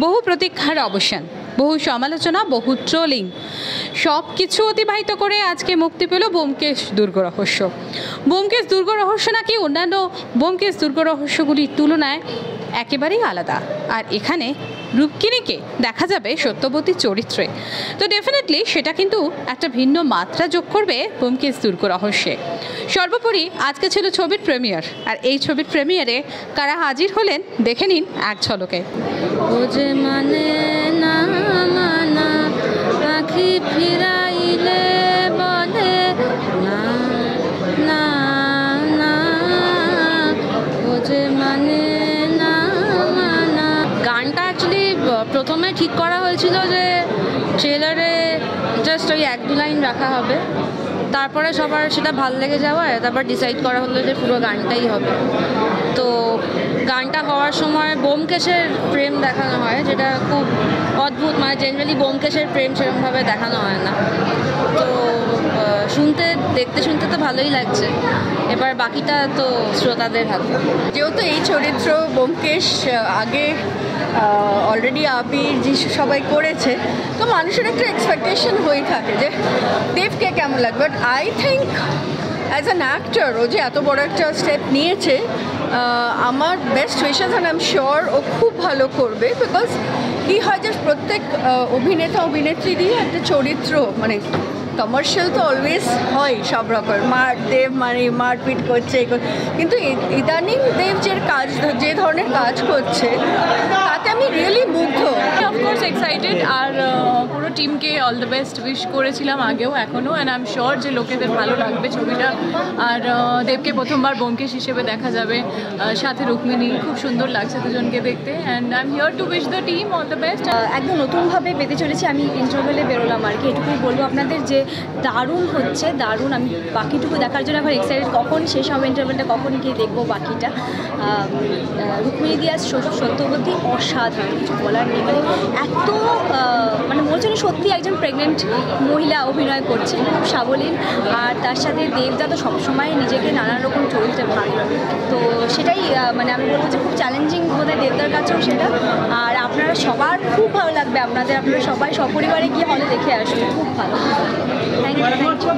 বহু প্রতীক্ষার অবসান, বহু সমালোচনা, বহু ট্রোলিং, সব কিছু অতিবাহিত করে আজকে মুক্তি পেল ব্যোমকেশ দুর্গ রহস্য। ব্যোমকেশ দুর্গ রহস্য নাকি অন্যান্য ব্যোমকেশ দুর্গ রহস্যগুলির তুলনায় একেবারেই আলাদা, আর এখানে রূপকিনীকে দেখা যাবে সত্যবতী চরিত্রে। তো ডেফিনেটলি সেটা কিন্তু একটা ভিন্ন মাত্রা যোগ করবে ব্যোমকেশ দুর্গ রহস্যে। সর্বোপরি আজকে ছিল ছবির প্রিমিয়ার, আর এই ছবির প্রিমিয়ারে কারা হাজির হলেন দেখে নিন এক ঝলকে। ও যে মানে না মানা পাখি ফিরাইলে বলে না না না, ও যে মানে না মানা। গানটা অ্যাকচুয়ালি প্রথমে ঠিক করা হয়েছিল যে ট্রেলারে জাস্ট ওই 1-2 লাইন রাখা হবে, তারপরে সবার সেটা ভালো লেগে যাওয়ায় তারপর ডিসাইড করা হলো যে পুরো গানটাই হবে। তো গানটা হওয়ার সময় ব্যোমকেশের প্রেম দেখানো হয়, যেটা খুব অদ্ভুত, মানে জেনারেলি ব্যোমকেশের প্রেম সেরকমভাবে দেখানো হয় না। তো দেখতে শুনতে তো ভালোই লাগছে, এবার বাকিটা তো শ্রোতাদের হাতে। যেহেতু এই চরিত্র ব্যোমকেশ আগে অলরেডি আবির যিশু সবাই করেছে, তো মানুষের একটা এক্সপেকটেশন হয়ে থাকে যে দেবকে কেমন লাগবে। But I think as an actor ও যে এত বড় একটা স্টেপ নিয়েছে, আমার best wishes, and I am sure ও খুব ভালো করবে। বিকজ কী হয় যে প্রত্যেক অভিনেতা অভিনেত্রীরই একটা চরিত্র, মানে কমার্শিয়াল তো অলওয়েজ হয় সব রকম, দেব মানে মারপিট করছে, কিন্তু ইদানিং দেব যে ধরনের কাজ করছে তাতে আমি রিয়েলি মুগ্ধ। অফকোর্স এক্সাইটেড, আর পুরো টিমকে অল দ্য বেস্ট উইশ করেছিলাম আগেও এখনও, অ্যান্ড আই এম শিওর যে লোকেদের ভালো লাগবে ছবিটা। আর দেবকে প্রথমবার ব্যোমকেশ হিসেবে দেখা যাবে, সাথে রুক্মিণী, খুব সুন্দর লাগছে দুজনকে দেখতে, and I am here to wish the team all the best. একদম নতুনভাবে পেতে চলেছি, আমি ইন্টারভেলে বেরোলাম আর কি, এটুকুই বলবো আপনাদের যে দারুণ হচ্ছে, দারুণ। আমি বাকিটুকু দেখার জন্য এখন এক্সাইটেড, কখন শেষ হবে ইন্টারভেলটা, কখন গিয়ে দেখবো বাকিটা। রুক্মিণী দিয়াস সত্যবতী অসাধারণ, কিছু বলার নেই, মানে এত মানে বলছেন সত্যি একজন প্রেগনেন্ট মহিলা অভিনয় করছে, খুব সাবলীল। আর তার সাথে দেবদা তো সবসময় নিজেকে নানান রকম চরিত্রে ভালো, তো সেটাই মানে আমি বলবো যে খুব চ্যালেঞ্জিং বোধহয় দেবদার কাছেও সেটা। আর আপনারা সবার খুব ভালো লাগবে, আপনারা সবাই সপরিবারে গিয়ে হলে দেখে আসবে, খুব ভালো। Thank you.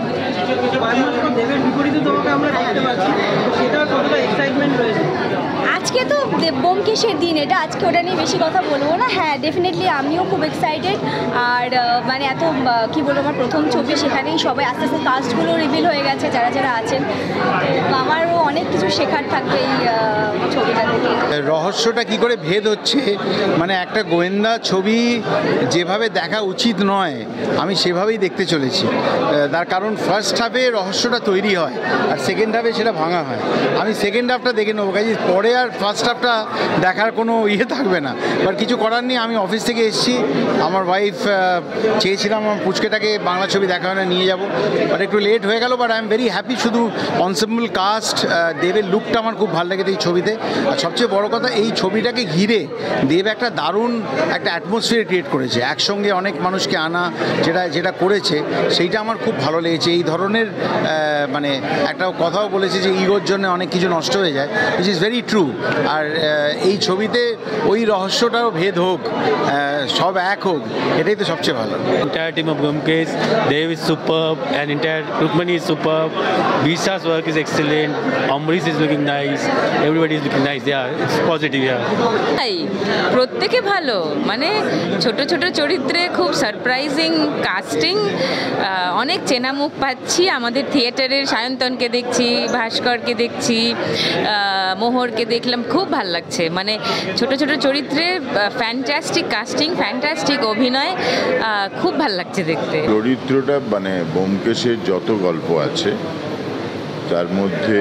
আজকে তো ব্যোমকেশের দিন, এটা আজকে ওটা নিয়ে বেশি কথা বলবো না। হ্যাঁ, ডেফিনেটলি আমিও খুব এক্সাইটেড। আর মানে এত কী বলবো, আমার প্রথম ছবি, সেখানেই সবাই আস্তে আস্তে কাস্টগুলো রিভিল হয়ে গেছে যারা যারা আছেন, তো আমারও অনেক কিছু শেখার থাকবে এই ছবিটা থেকে। রহস্যটা কি করে ভেদ হচ্ছে, মানে একটা গোয়েন্দা ছবি যেভাবে দেখা উচিত নয় আমি সেভাবেই দেখতে চলেছি। তার কারণ ফার্স্ট হাফে রহস্যটা তৈরি হয় আর সেকেন্ড হাফে সেটা ভাঙা হয়। আমি সেকেন্ড হাফটা দেখে নেবো, কাজে পরে আর ফার্স্ট হাফটা দেখার কোনো থাকবে না। বাট কিছু করার নেই, আমি অফিস থেকে এসেছি, আমার ওয়াইফ চেয়েছিলাম আমার পুচকেটাকে বাংলা ছবি দেখা হয় না নিয়ে যাবো, বাট একটু লেট হয়ে গেল। But I am very happy. শুধু অনসেম্বল কাস্ট, দেবের লুকটা আমার খুব ভালো লেগেছে এই ছবিতে। আর সবচেয়ে বড় কথা, এই ছবিটাকে ঘিরে দেব একটা দারুণ একটা অ্যাটমসফিয়ার ক্রিয়েট করেছে, একসঙ্গে অনেক মানুষকে আনা, যেটা করেছে সেইটা আমার খুব ভালো লেগেছে। এই ধরনের মানে একটা কথাও বলেছে যে ইগোর জন্য অনেক কিছু নষ্ট হয়ে যায়, উইচ ইজ ভেরি ট্রু। আর এই ছবিতে ওই রহস্যটাও ভেদ হোক, সব এক হোক, এটাই তো সবচেয়ে ভালো। Entire team of Byomkesh, Dev is superb, and entire Rukmini is superb. Bisha's work is excellent. Amrish is looking nice. Everybody is looking nice. Yeah, it's positive. Yeah. প্রত্যেকে ভালো, মানে ছোট ছোট চরিত্রে খুব সারপ্রাইজিং কাস্টিং, অনেক চেনা মুখ পাচ্ছি। আমাদের থিয়েটারের সায়ন্তনকে দেখছি, ভাস্করকে দেখছি, মোহরকে দেখলাম, খুব ভাল লাগছে। মানে ছোট ছোট চরিত্রে ফ্যান্টাস্টিক কাস্টিং, ফ্যান্টাস্টিক অভিনয়, খুব ভাল লাগছে দেখতে। চরিত্রটা মানে ব্যোমকেশের যত গল্প আছে তার মধ্যে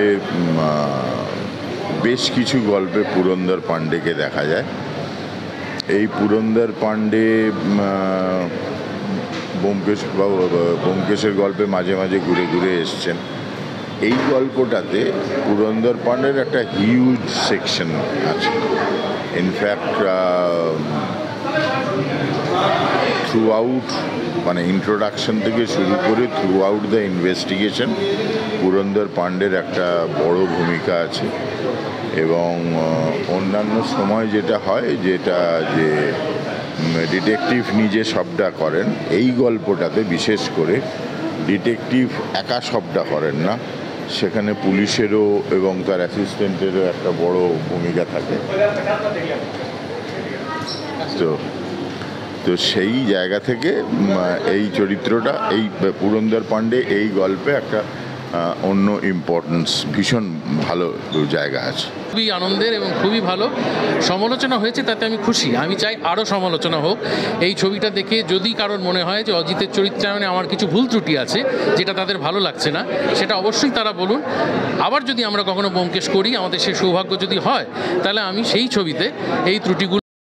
বেশ কিছু গল্পে পুরন্দর পাণ্ডেকে দেখা যায়। এই পুরন্দর পাণ্ডে ব্যোমকেশের গল্পে মাঝে মাঝে ঘুরে ঘুরে এসছেন। এই গল্পটাতে পুরন্দর পাণ্ডের একটা হিউজ সেকশন আছে। ইনফ্যাক্ট থ্রু আউট, মানে ইন্ট্রোডাকশন থেকে শুরু করে throughout the investigation Purandar পাণ্ডের একটা বড় ভূমিকা আছে। এবং অন্যান্য সময় যেটা হয়, যেটা যে ডিটেকটিভ নিজে সবটা করেন। এই গল্পটাতে বিশেষ করে ডিটেকটিভ একা সবটা করেন না, সেখানে পুলিশেরও এবং তার অ্যাসিস্ট্যান্টেরও একটা বড় ভূমিকা থাকে। তো সেই জায়গা থেকে এই চরিত্রটা, এই পুরন্দর পান্ডে এই গল্পে একটা অন্য ইম্পর্টেন্স, ভীষণ ভালো জায়গা আছে। খুবই আনন্দের এবং খুবই ভালো সমালোচনা হয়েছে, তাতে আমি খুশি। আমি চাই আরও সমালোচনা হোক। এই ছবিটা দেখে যদি কারোর মনে হয় যে অজিতের চরিত্রায়নে আমার কিছু ভুল ত্রুটি আছে, যেটা তাদের ভালো লাগছে না, সেটা অবশ্যই তারা বলুন। আবার যদি আমরা কখনো ব্যোমকেশ করি, আমাদের সে সৌভাগ্য যদি হয়, তাহলে আমি সেই ছবিতে এই ত্রুটিগুলো